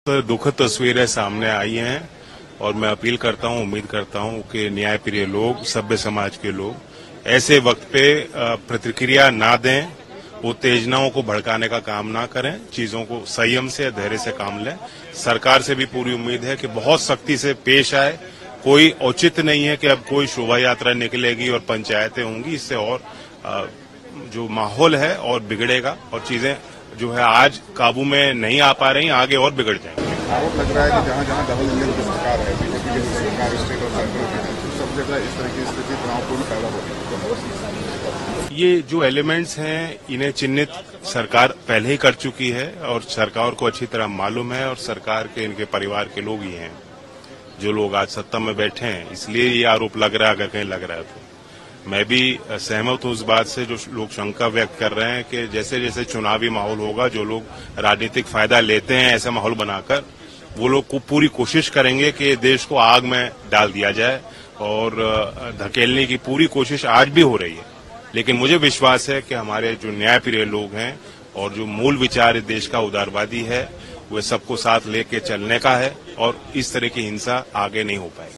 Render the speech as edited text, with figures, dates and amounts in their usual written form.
दुखद तस्वीरें सामने आई हैं और मैं अपील करता हूं, उम्मीद करता हूं कि न्यायप्रिय लोग, सभ्य समाज के लोग ऐसे वक्त पे प्रतिक्रिया ना दें, उत्तेजनाओं को भड़काने का काम ना करें, चीजों को संयम से, धैर्य से काम लें। सरकार से भी पूरी उम्मीद है कि बहुत सख्ती से पेश आए। कोई औचित्य नहीं है कि अब कोई शोभा यात्रा निकलेगी और पंचायतें होंगी, इससे और जो माहौल है और बिगड़ेगा और चीजें जो है आज काबू में नहीं आ पा रही, आगे और बिगड़ जाएंगे। आरोप लग रहा है कि जहां जहां डबल इंजन की सरकार है, बीजेपी की सरकार, स्टेट और सेंट्रल की, सब जगह इस तरह की स्थिति तनावपूर्ण पैदा हो रही है। ये जो एलिमेंट्स हैं, इन्हें चिन्हित सरकार पहले ही कर चुकी है और सरकार को अच्छी तरह मालूम है और सरकार के इनके परिवार के लोग ही हैं जो लोग आज सत्ता में बैठे हैं, इसलिए ये आरोप लग रहा है। अगर कहीं लग रहा है तो मैं भी सहमत हूं उस बात से जो लोग शंका व्यक्त कर रहे हैं कि जैसे जैसे चुनावी माहौल होगा, जो लोग राजनीतिक फायदा लेते हैं ऐसा माहौल बनाकर, वो लोग को पूरी कोशिश करेंगे कि देश को आग में डाल दिया जाए और धकेलने की पूरी कोशिश आज भी हो रही है। लेकिन मुझे विश्वास है कि हमारे जो न्यायप्रिय लोग हैं और जो मूल विचार देश का उदारवादी है, वह सबको साथ लेके चलने का है और इस तरह की हिंसा आगे नहीं हो पाएगी।